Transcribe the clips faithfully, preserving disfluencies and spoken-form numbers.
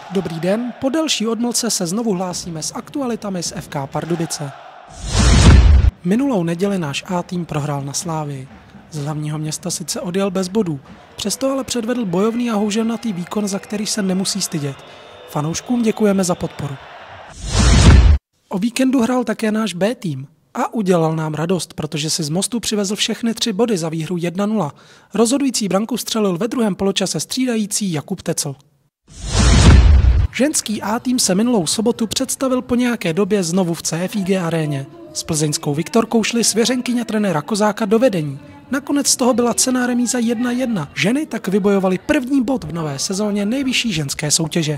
Dobrý den, po delší odmlce se znovu hlásíme s aktualitami z F K Pardubice. Minulou neděli náš A-tým prohrál na Slavii. Z hlavního města sice odjel bez bodů, přesto ale předvedl bojovný a houževnatý výkon, za který se nemusí stydět. Fanouškům děkujeme za podporu. O víkendu hrál také náš B-tým a udělal nám radost, protože si z Mostu přivezl všechny tři body za výhru jedna nula. Rozhodující branku střelil ve druhém poločase střídající Jakub Tecl. Ženský A-tým se minulou sobotu představil po nějaké době znovu v C F I G aréně. S plzeňskou Viktorkou šly svěřenkyně trenéra Kozáka do vedení. Nakonec z toho byla cenná remíza jedna jedna. Ženy tak vybojovaly první bod v nové sezóně nejvyšší ženské soutěže.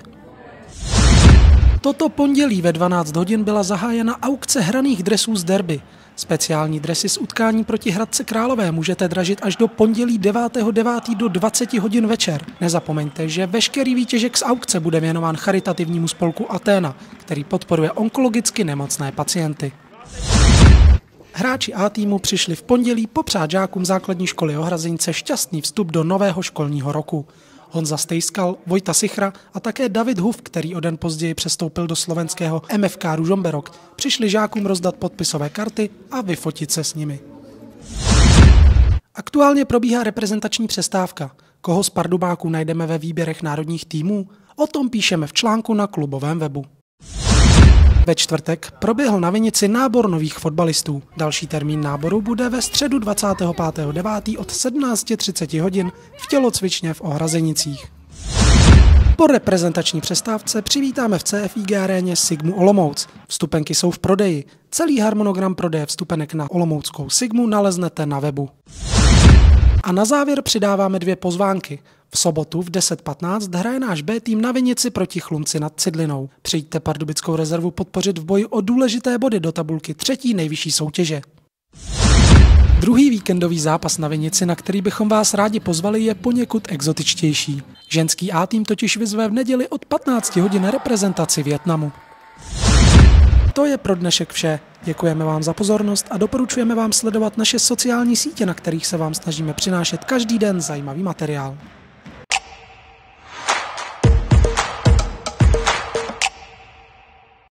Toto pondělí ve dvanáct hodin byla zahájena aukce hraných dresů z derby. Speciální dresy z utkání proti Hradci Králové můžete dražit až do pondělí devátého devátého do dvaceti hodin večer. Nezapomeňte, že veškerý výtěžek z aukce bude věnován charitativnímu spolku Aténa, který podporuje onkologicky nemocné pacienty. Hráči A-týmu přišli v pondělí popřát žákům základní školy Ohrazenice šťastný vstup do nového školního roku. Honza Stejskal, Vojta Sichra a také David Huf, který o den později přestoupil do slovenského M F K Ružomberok, přišli žákům rozdat podpisové karty a vyfotit se s nimi. Aktuálně probíhá reprezentační přestávka. Koho z Pardubáků najdeme ve výběrech národních týmů? O tom píšeme v článku na klubovém webu. Ve čtvrtek proběhl na Vinici nábor nových fotbalistů. Další termín náboru bude ve středu dvacátého pátého devátého od sedmnácti třiceti hodin v tělocvičně v Ohrazenicích. Po reprezentační přestávce přivítáme v C F I G aréně Sigmu Olomouc. Vstupenky jsou v prodeji. Celý harmonogram prodeje vstupenek na olomouckou Sigmu naleznete na webu. A na závěr přidáváme dvě pozvánky. V sobotu v deset patnáct hraje náš B-tým na Vinici proti Chlumci nad Cidlinou. Přijďte pardubickou rezervu podpořit v boji o důležité body do tabulky třetí nejvyšší soutěže. Druhý víkendový zápas na Vinici, na který bychom vás rádi pozvali, je poněkud exotičtější. Ženský A-tým totiž vyzve v neděli od patnácti hodin reprezentaci Vietnamu. To je pro dnešek vše. Děkujeme vám za pozornost a doporučujeme vám sledovat naše sociální sítě, na kterých se vám snažíme přinášet každý den zajímavý materiál.